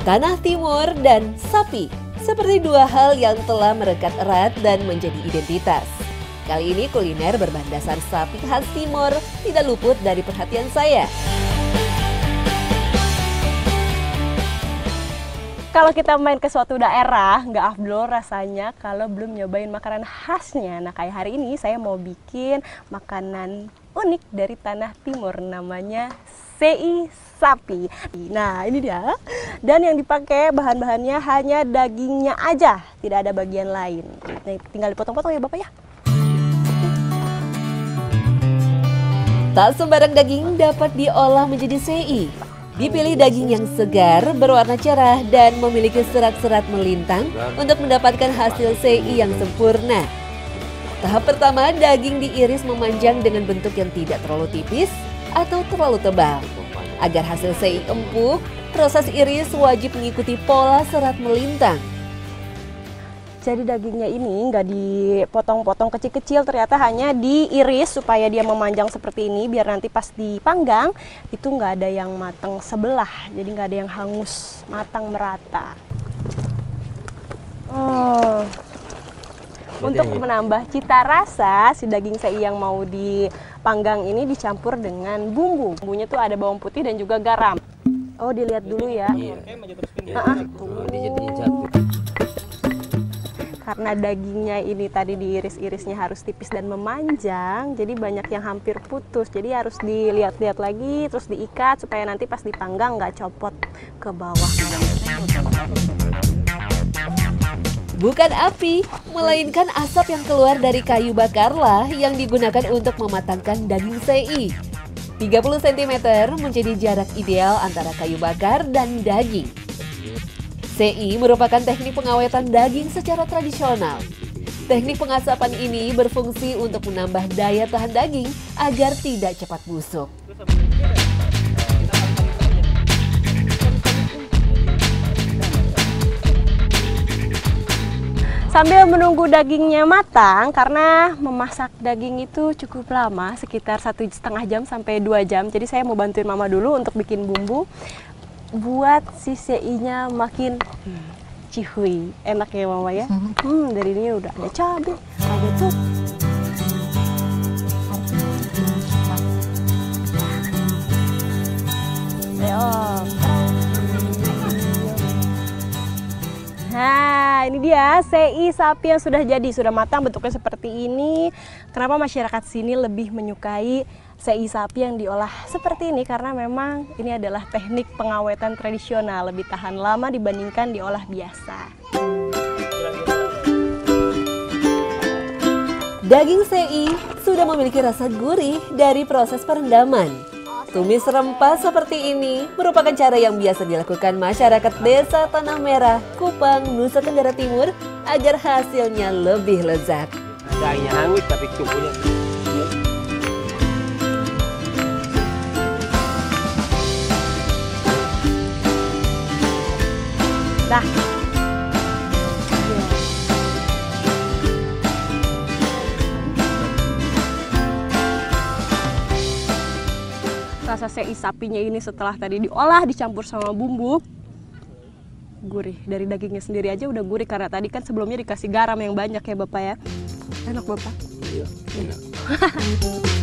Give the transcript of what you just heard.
Tanah Timur dan sapi, seperti dua hal yang telah merekat erat dan menjadi identitas. Kali ini kuliner berbahan dasar sapi khas Timur tidak luput dari perhatian saya. Kalau kita main ke suatu daerah, nggak afdol rasanya kalau belum nyobain makanan khasnya. Nah, kayak hari ini saya mau bikin makanan unik dari Tanah Timur, namanya sei sapi. Nah, ini dia. Dan yang dipakai bahan-bahannya hanya dagingnya aja, tidak ada bagian lain. Nah, tinggal dipotong-potong ya Bapak ya. Tak sembarang daging dapat diolah menjadi sei. Dipilih daging yang segar, berwarna cerah, dan memiliki serat-serat melintang untuk mendapatkan hasil sei yang sempurna. Tahap pertama, daging diiris memanjang dengan bentuk yang tidak terlalu tipis atau terlalu tebal. Agar hasil sei empuk, proses iris wajib mengikuti pola serat melintang. Jadi dagingnya ini nggak dipotong-potong kecil-kecil, ternyata hanya diiris supaya dia memanjang seperti ini, biar nanti pas dipanggang itu nggak ada yang matang sebelah, jadi nggak ada yang hangus, matang merata. Untuk menambah cita rasa, si daging sei yang mau dipanggang ini dicampur dengan bumbu. Bumbunya tuh ada bawang putih dan juga garam. Oh, dilihat dulu ya. Karena dagingnya ini tadi diiris-irisnya harus tipis dan memanjang, jadi banyak yang hampir putus. Jadi harus dilihat-lihat lagi, terus diikat supaya nanti pas dipanggang nggak copot ke bawah. Bukan api, melainkan asap yang keluar dari kayu bakarlah yang digunakan untuk mematangkan daging sei. 30 cm menjadi jarak ideal antara kayu bakar dan daging. Sei merupakan teknik pengawetan daging secara tradisional. Teknik pengasapan ini berfungsi untuk menambah daya tahan daging agar tidak cepat busuk. Sambil menunggu dagingnya matang, karena memasak daging itu cukup lama, sekitar 1,5 jam sampai 2 jam. Jadi saya mau bantuin Mama dulu untuk bikin bumbu buat si sei-nya makin cihui. Enak ya Mama ya. Dari ini udah ada cabai, ada tuh. Nah, ini dia sei sapi yang sudah jadi, sudah matang, bentuknya seperti ini. Kenapa masyarakat sini lebih menyukai sei sapi yang diolah seperti ini? Karena memang ini adalah teknik pengawetan tradisional, lebih tahan lama dibandingkan diolah biasa. Daging sei sudah memiliki rasa gurih dari proses perendaman. Tumis rempah seperti ini merupakan cara yang biasa dilakukan masyarakat Desa Tanah Merah, Kupang, Nusa Tenggara Timur agar hasilnya lebih lezat. Dagingnya hangus tapi tubuhnya. Dah. Rasa sei sapinya ini setelah tadi diolah dicampur sama bumbu, gurih. Dari dagingnya sendiri aja udah gurih karena tadi kan sebelumnya dikasih garam yang banyak ya Bapak ya. Enak Bapak? Iya, enak.